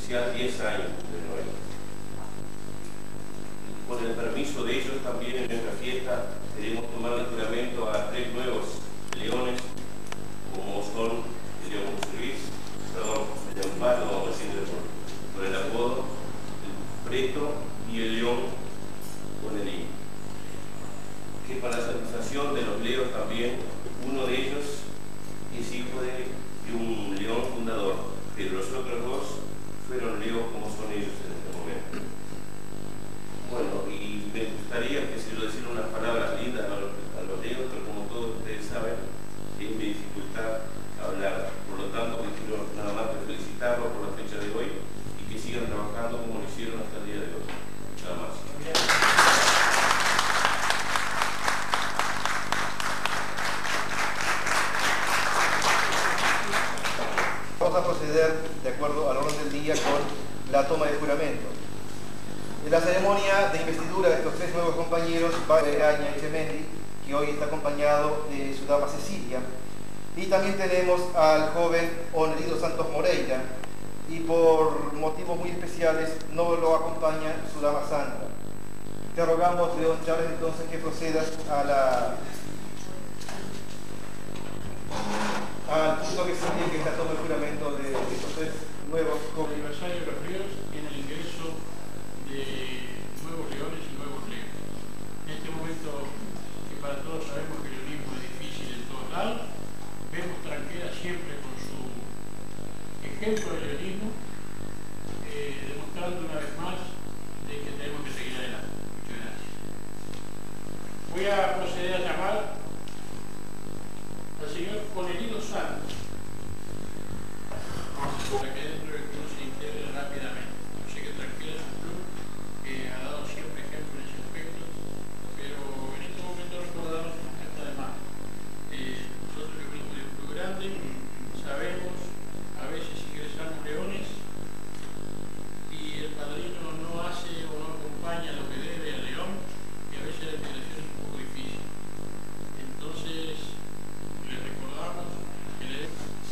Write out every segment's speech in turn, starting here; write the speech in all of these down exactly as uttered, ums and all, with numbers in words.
oficial diez años de nuevo. Con el permiso de ellos también en nuestra fiesta queremos tomar el juramento a tres nuevos leones, como son el león José Luis, perdón, el león Pato, vamos a decirle por, por el apodo, el Preto y el león Bonelín. Que para la satisfacción de los leos también, uno de ellos es hijo de, de un león fundador, pero los otros dos fueron leos como son ellos en este momento. Bueno, y me gustaría que si yo decir unas palabras lindas a los, a los leos, pero como todos ustedes saben, es mi dificultad hablar. Por lo tanto, quiero nada más que felicitarlos por la fecha de hoy y que sigan trabajando como lo hicieron hasta el día de hoy. Nada más. Vamos a proceder de acuerdo al orden del día con la toma de juramento. En la ceremonia de investidura de estos tres nuevos compañeros va Aña Echemendi, que hoy está acompañado de su dama Cecilia, y también tenemos al joven Onelido Santos Moreira, y por motivos muy especiales no lo acompaña su dama Sandra. Te rogamos, León Chávez, entonces que procedas a la al punto que sigue, que es la toma de juramento de estos tres nuevos jóvenes. El aniversario de los ríos tiene el ingreso de nuevos leones y nuevos leones. En este momento, que para todos sabemos que el leonismo es difícil en todos lados, vemos Tranquera siempre con su ejemplo de leonismo, eh, demostrando una vez más de que tenemos que seguir adelante. Muchas gracias. Voy a proceder a llamar al señor Onelido Santos, para que dentro del club se integre rápidamente. Yo sé que Tranquera es un club que ha dado siempre ejemplo en ese aspecto, pero en este momento recordarnos que nunca está de más. Eh, nosotros que venimos de un club grande, sabemos a veces ingresamos leones y el padrino no hace o no acompaña lo que debe al león, y a veces la integración es un poco difícil. Entonces, les recordamos que le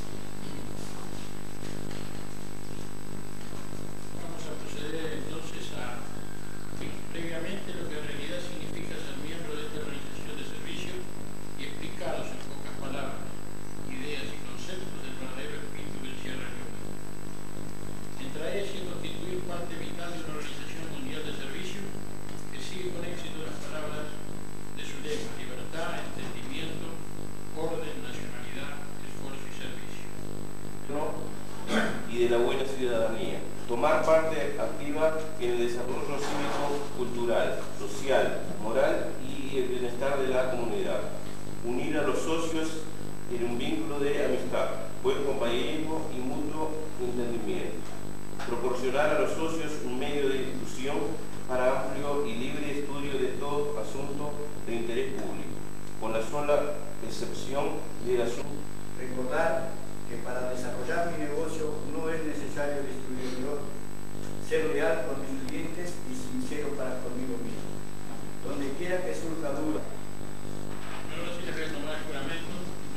vamos a proceder entonces a previamente lo que en realidad significa ser miembro de esta organización de servicio y explicaros en pocas palabras, ideas y conceptos del verdadero espíritu que encierra el león. Entrae y constituir parte vital de una organización mundial de servicio que sigue con éxito las palabras de su lema: libertad, entendimiento, orden, nacionalidad, esfuerzo y servicio. Y de la buena ciudadanía. Tomar parte activa en el desarrollo cívico, cultural, social, moral y el bienestar de la comunidad. Unir a los socios en un vínculo de amistad, buen compañerismo y mutuo entendimiento. Proporcionar a los socios un medio de difusión para amplio y libre estudio de todo asunto de interés público, con la sola excepción del asunto. Recordar que para desarrollar mi negocio no es necesario destruir mi orden. Ser leal con mis clientes y sincero para conmigo mismo. Donde quiera que surja duda. Ahora sí les voy a tomar el juramento.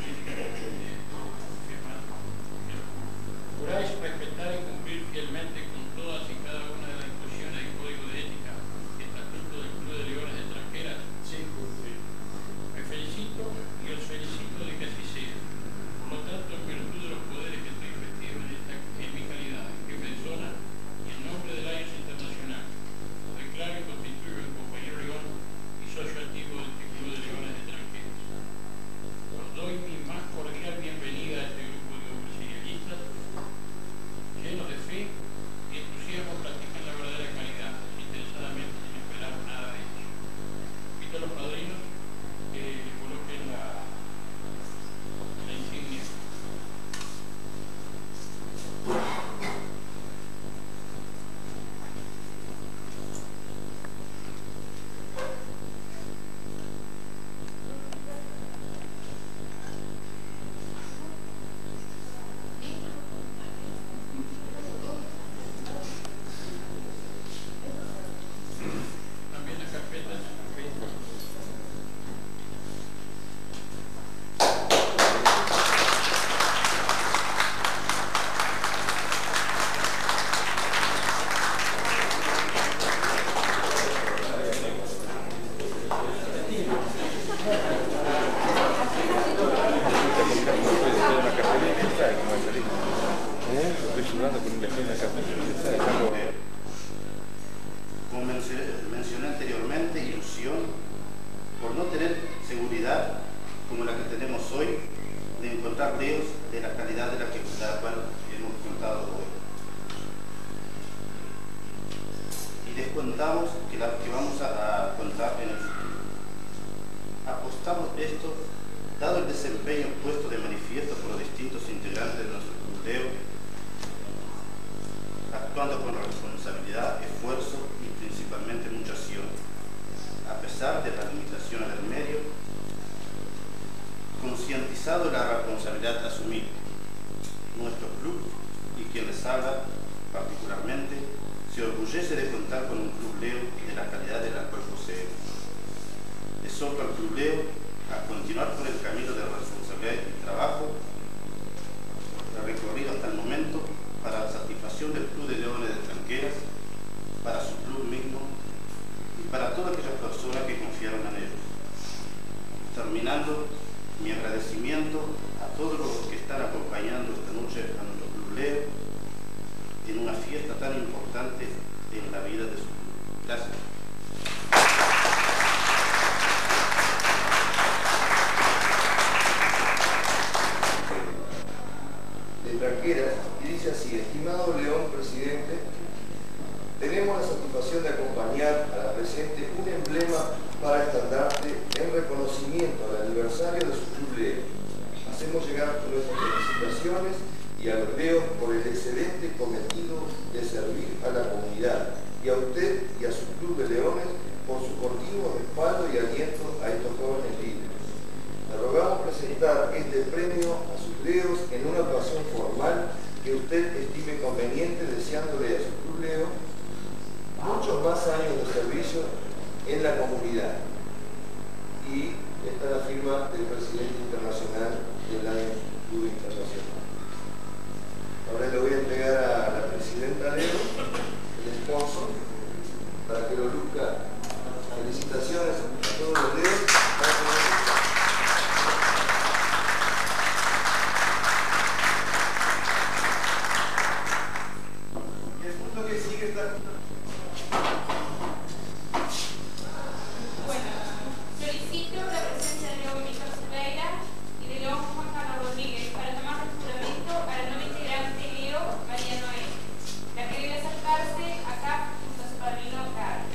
Juráis respetar y cumplir fielmente con todas y cada una de las disposiciones del Código de Ética, Estatuto del Club de Leones de Tranquera. Sí, sí. Me felicito y os felicito de que así sea. Por lo tanto, en virtud de los poderes que estoy investido en, esta, en mi calidad de jefe de zona y en nombre del A I S Internacional, declaro y constituyo en compañero león y socio activo del Club de Leones de Tranquera. Os doy mi más cordial bienvenida a este grupo de hombres idealistas, llenos de fe y entusiasmo practicado Como mencioné anteriormente, ilusión por no tener seguridad como la que tenemos hoy de encontrar leos de la calidad de la que de la cual hemos contado hoy. Y descontamos que la que vamos a, a contar en el futuro. Apostamos esto, dado el desempeño puesto de manifiesto por los distintos integrantes de nuestro club Leo, actuando con responsabilidad, esfuerzo y principalmente mucha acción, a pesar de las limitaciones del medio, concientizado de la responsabilidad de asumir. Nuestro club y quien les habla particularmente se orgullece de contar con un club Leo de la calidad de la cual poseemos. Exhorto al club Leo a continuar por el camino de responsabilidad y trabajo recorrido hasta el momento para la satisfacción del Club de Leones de Tranqueras, para su club mismo y para todas aquellas personas que confiaron en ellos. Terminando, mi agradecimiento a todos los que están acompañando esta noche a nuestro Club Leo en una fiesta tan importante en la vida de su club. Gracias. De Tranqueras, y dice así: estimado León presidente, tenemos la satisfacción de acompañar a la presente un emblema para estandarte en reconocimiento al aniversario de su club Leo. Hacemos llegar nuestras felicitaciones y a los Leos por el excelente cometido de servir a la comunidad, y a usted y a su club de Leones por su continuo respaldo y aliento a estos jóvenes líderes. Le rogamos presentar este premio a sus Leos en una ocasión formal que usted estime conveniente, deseándole a su club Leo muchos más años de servicio en la comunidad. Y está la firma del presidente internacional del Lions Club Internacional. Ahora le voy a entregar a la presidenta Leo el sponsor para que lo luzca. Felicitaciones a todos los Leos. Y el punto que sigue está... Bueno, solicito la presencia de León Víctor Silveira y de León Juan Carlos Rodríguez para tomar juramento a la nueva integrante Leo María Noel, la que debe acercarse acá junto a su padrino Carlos.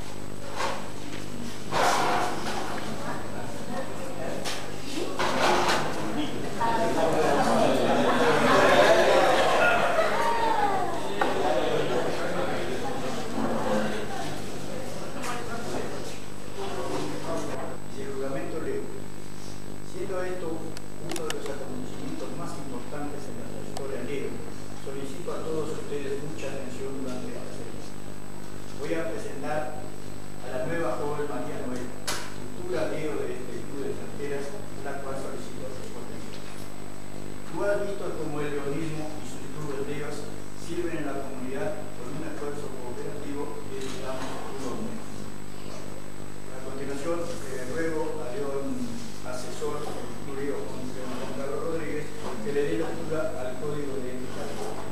Y el juramento leo. Siendo esto uno de los acontecimientos más importantes en nuestra historia Leo, solicito a todos ustedes mucha atención durante esta ceremonia. Voy a presentar a la nueva joven María Noel, futura Leo de este Club de Tranqueras, la cual solicito responder. Tú has visto cómo el leonismo y sus clubes Leos sirven en la comunidad con un esfuerzo cooperativo que damos tu nombre. A continuación, eh, ruego a León asesor del Club Leo, Juan Carlos Rodríguez, que le dé lectura al Código de Ética.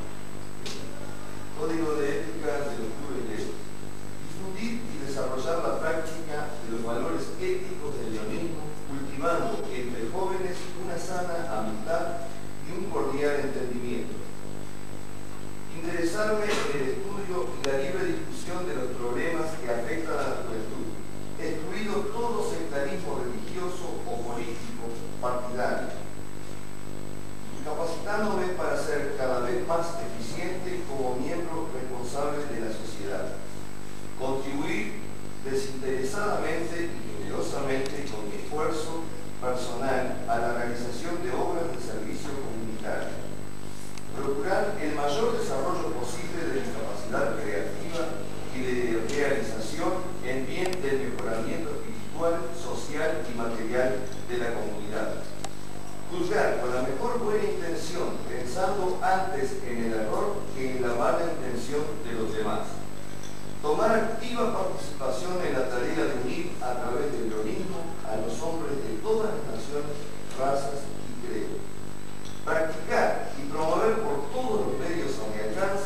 Código de ética de los clubes Leo. Difundir y desarrollar la práctica de los valores éticos del leonismo, cultivando entre jóvenes una sana amistad y un cordial entendimiento. Interesarme en el estudio y la libre discusión de los problemas que afectan a la juventud, excluido todo sectarismo religioso o político partidario, capacitándome para ser cada vez más eficiente como miembro responsable de la sociedad, contribuir desinteresadamente y generosamente con mi esfuerzo personal a la realización de obras de servicio comunitario, procurar el mayor desarrollo posible de mi capacidad creativa y de realización en bien del mejoramiento espiritual, social y material de la comunidad. Juzgar con la mejor buena intención, pensando antes en el error que en la mala intención de los demás. Tomar activa participación en la tarea de unir a través del leonismo a los hombres de todas las naciones, razas y credos. Practicar y promover por todos los medios a mi alcance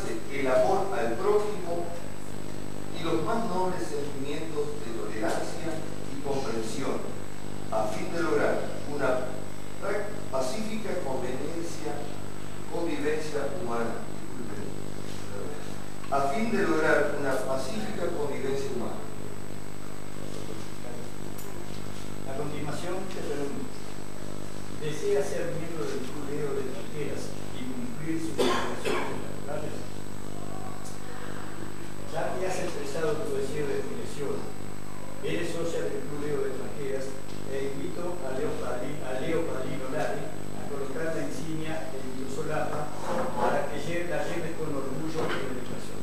nobles sentimientos de tolerancia y comprensión, a fin de lograr una pacífica conveniencia, convivencia humana. A fin de lograr una pacífica convivencia humana. A continuación, te pregunto, ¿desea ser miembro del Club Leo de Tranqueras y cumplir sus obligaciones naturales? Ya que has expresado tu deseo de afiliación, eres socia del Club Leo de Tranqueras e invito a Leo Padrino, a Leo Padrino Lari a colocar la insignia en tu solapa para que la lleves con orgullo y dedicación.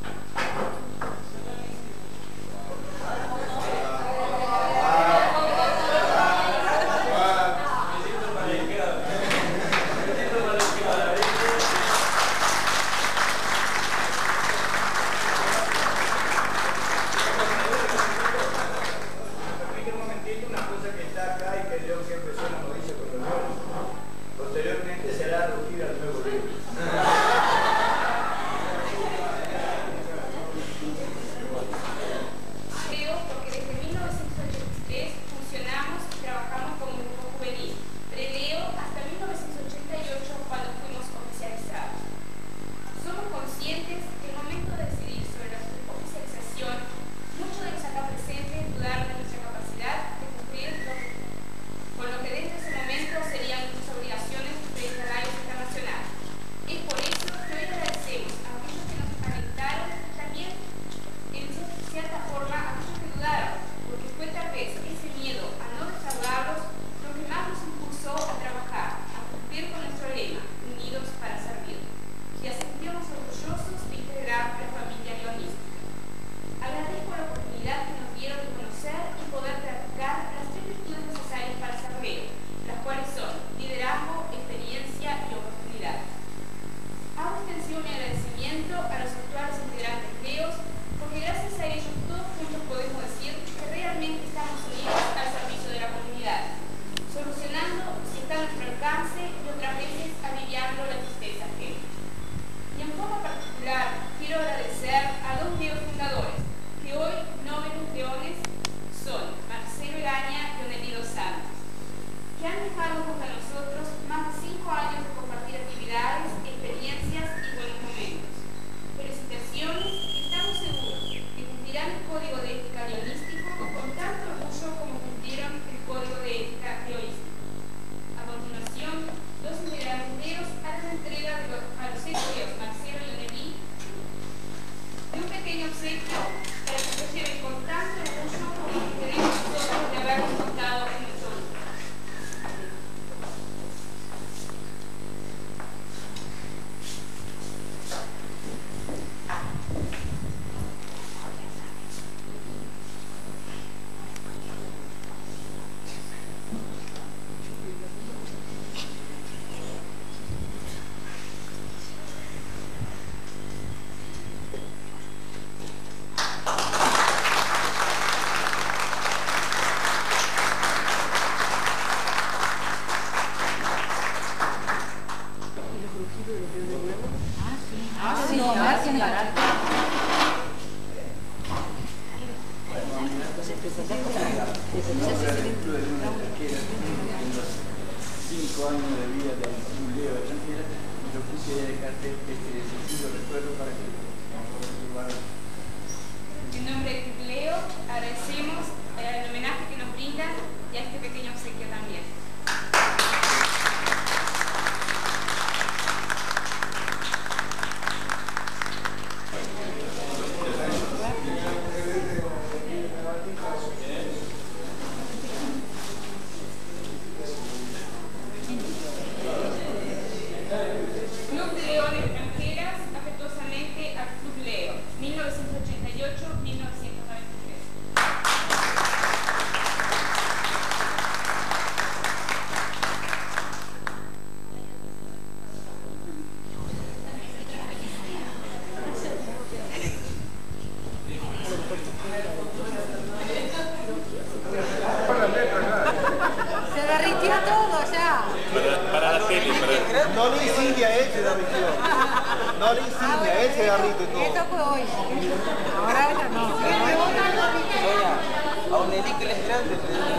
No le insignia, él se derrite todo. Esto fue hoy. Ahora no. Sonia, a un Nelly que les grande.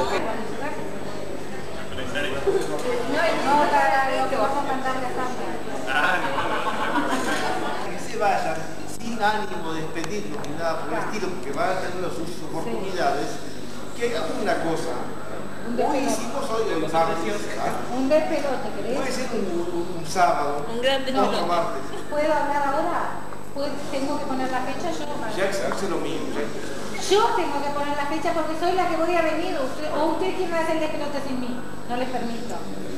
No, para lo que vamos a mandarle a Sandra. Que se vayan sin ánimo de despedirlos ni nada por el estilo, porque van a tener sus oportunidades, que hagan una cosa. Hoy hicimos hoy el martes. Un despelote, ¿querés? Puede ser un, un sábado, Un gran despelote. otro martes. ¿Puedo hablar ahora? ¿Puedo- ¿Tengo que poner la fecha yo? Ya hice lo mismo. Ya. Yo tengo que poner la fecha porque soy la que voy a venir. Usted, o usted quiere hacer el despelote sin mí. No les permito.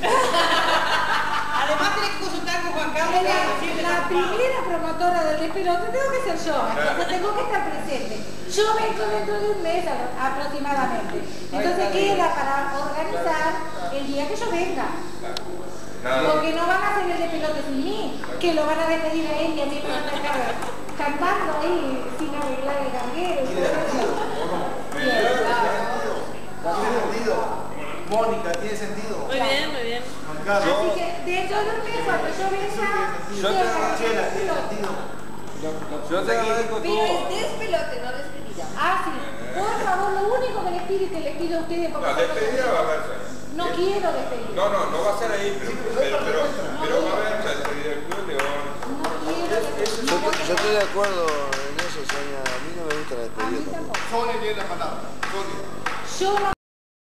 Además tenés que consultar con Juan Carlos. La, la primera promotora del despelote tengo que ser yo. Entonces tengo que estar presente. Yo vengo dentro de un mes aproximadamente. Entonces queda para organizar el día que yo venga. Porque no van a hacer el despelote sin mí, que lo van a despedir a él y a mí me van a dejar cantando ahí sin arreglar el ganguero. ¿Tiene sentido o no? Bien, claro. ¿Tiene sentido? Mónica, ¿tiene sentido? Muy bien, muy bien. Juan Carlos. Así que dentro de un mes cuando yo venga, Yo te hago chela, ¿tiene sentido? Yo te agradezco Pero todo. es despelote, no despedida. Ah, sí. Por favor, lo único que les pido y que les pido a ustedes, porque No, despedida va a haber, Sonia. no quiero despedir. No, no, no va a ser ahí, pero, pero, pero, pero va a haber una despedida del Club León. No quiero despedir. Yo, yo estoy de acuerdo en eso, Sonia. A mí no me gusta la A mí despedida tampoco. tampoco. Sonia tiene la palabra. Sonia. Yo no